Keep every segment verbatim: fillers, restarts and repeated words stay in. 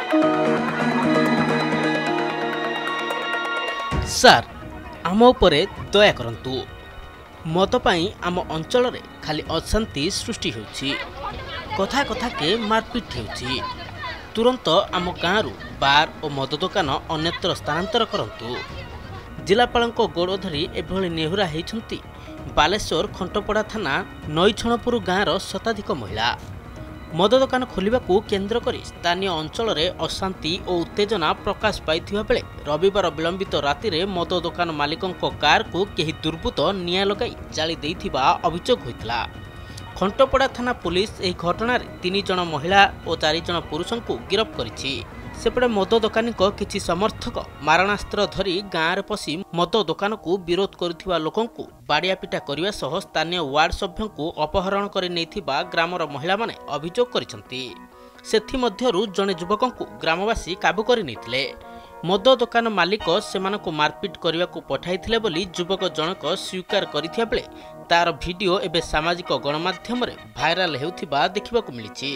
सार आम उपरे दया करंतु मद पाई आम अंचल रे खाली अशांति सृष्टि होउछि कथा कथा के मारपीट होउछि तुरंत आम गाँव बार और मद दुकान अन्यत्र स्थानांतर करंतु। जिलापालंको गोड़ धरी एभली नेहुरा होइछंती बालेश्वर खंटपड़ा थाना नईछणपुर गाँवर शताधिक महिला। मद दुकान खोलिबाकू केन्द्र करी स्थानीय अंचल रे अशांति और उत्तेजना प्रकाश पाइथिबा बेले रविवार विलंबित राति रे मद दुकान मालिकंको कार को केही दुर्बृत्त निया लगाई जाली देइथिबा अभियोग होइतला। खंटपड़ा थाना पुलिस एही घटना तीन जन महिला और चार जन पुरुषों को गिरफ्त करिछि। सेपटे मद दोकानी किछि समर्थक मारणास्त्र धरी गाँव पशि मद दुकान को विरोध करुथिबा लोकों को बाड़ियापिटा करने सह स्थानीय वार्ड सभ्यों को अपहरण कर नैथिबा ग्रामर महिला माने अभियोग करिसंती। सेथिमध्यरु जने युवकों को ग्रामवासी काबू कर नैथिले। मद दुकान मालिक सेमानकु मारपीट करने को पठाइथिले बोली युवक जनक स्वीकार करिथिया बेले तार वीडियो एबे सामाजिक गणमाध्यम रे भाइराल हेउथिबा देखिबाकू मिलिछि।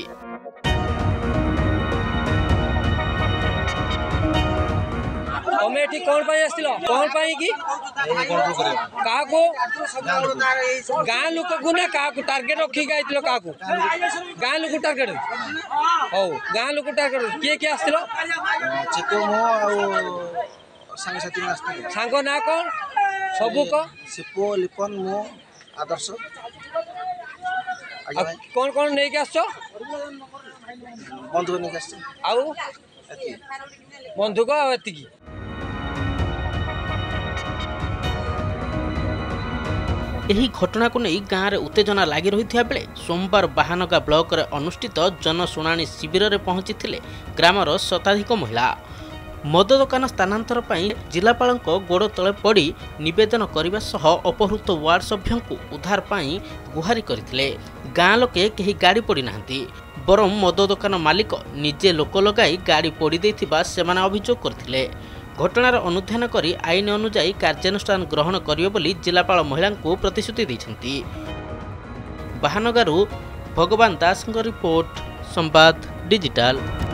कमेटी कौन पाई आसिलो कौन पाई की का को गां लोक को ना का को टारगेट रखी गाइतलो का को गां लोक टारगेट हो गां लोक टारगेट के के आसिलो चिको मो आ संग साथी आस्ते सांग ना कौन सबु को सिपो लिपन मो आदर्श कौन कौन नहीं के आछो बंधु नहीं के आछो आउ बंधु को एति की एही घटना को नहीं गाँव में उत्तेजना लगी रही बेले सोमवार बाहानगा ब्लॉक रे अनुष्ठित जनशुणाणी शिविर में पहुंची ग्रामर शताधिक महिला। मद दुकान स्थानांतर पाई जिलापालंको गोड़ तले पड़ी निवेदन करने सह अपहृत वार्ड सभ्यों को उद्धार पाई गुहारी करथिले। गाँ लोके केही गाड़ी पड़ी नाहंती बरं मद दुकान मालिक निजे लोक लगाई गाड़ी पोड़ी देथिबा सेमाने अभियोग करथिले। घटनार अनुध्यान करी आईन अनुजाई कार्यानुष्ठान ग्रहण करियो बोली जिलापाल महिला को प्रतिश्रुति दैछंती। बाहानगारू भगवान दास रिपोर्ट संवाद डिजिटल।